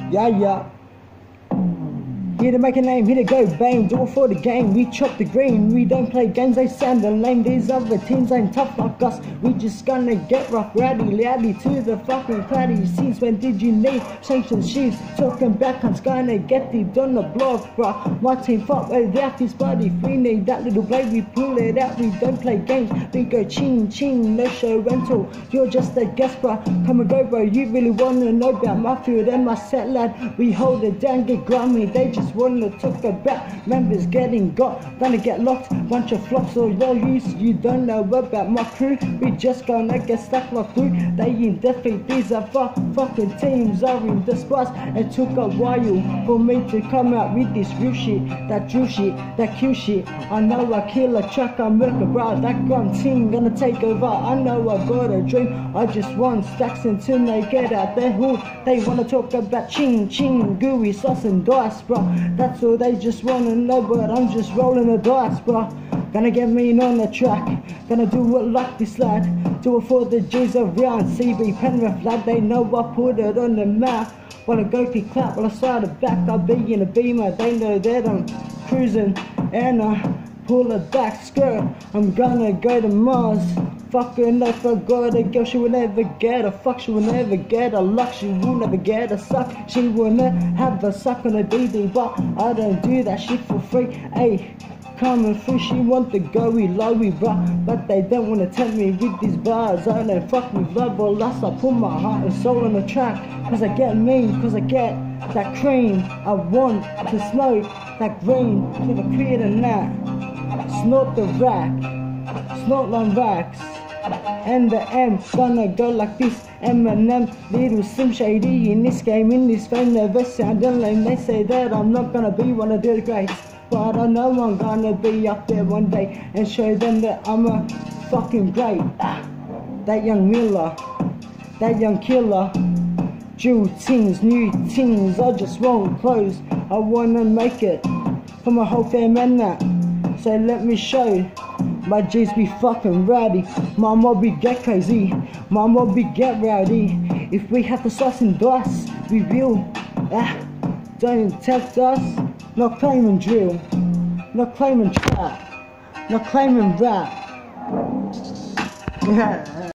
Yeah. Here to make a name, here to go bang, do it for the game. We chop the green, we don't play games, they sound lame. These other teams ain't tough like us. We just gonna get rough, rowdy, loudy to the fucking cloudy. Since when did you need sanctions? She's talking back, I'm gonna get deep on the block, bruh. My team fought without this body. If we need that little blade, we pull it out. We don't play games, we go ching ching, no show rental. You're just a guest, bruh. Come and go, bro. You really wanna know about my field and my set, lad. We hold it down, get grimy. They just wanna talk about members getting got, gonna get locked, bunch of flops or your use. You don't know about my crew, we just gonna get stuck like glue. They in defeat, these are fucking teams are in the spots. It took a while for me to come out with this real shit, that true shit, that cute shit. I know I kill a track, I'm working, bro. That gun team gonna take over. I know I got a dream, I just want stacks until they get out their hood. They wanna talk about ching ching, gooey sauce and dice, bro. That's all they just wanna know, but I'm just rolling the dice, bro. Gonna get mean on the track, gonna do it like this lad. Do it for the G's around CB Penrith, lad. They know I put it on the map. Wanna go kick clap, while I start the back, I'll be in a beamer. They know that I'm cruising, and I pull it back, skirt. I'm gonna go to Mars. Fucking I forgot a girl, she will never get a fuck, she will never get a luck, she will never get a suck, she will never have a suck on a DD, but I don't do that shit for free. Ayy, coming through, she want the go-y, lowy, bruh, but they don't wanna tempt me with these bars. I don't fuck with verbal lust, I put my heart and soul on the track, cause I get mean, cause I get that cream. I want to smoke that green, never clear than that. Snort the rack, snort on racks, and the M gonna go like this. Eminem, little Slim Shady in this game, in this fame, never sounding lame. They say that I'm not gonna be one of the greats, but I know I'm gonna be up there one day and show them that I'm a fucking great. That young Miller, that young killer, jewel things, new things, I just won't close. I wanna make it for my whole fam and that. So let me show my G's be fucking rowdy. My mob be get crazy, my mob be get rowdy. If we have to slice and dice, we will. Don't tempt us. Not claiming drill, not claiming trap, not claiming rap.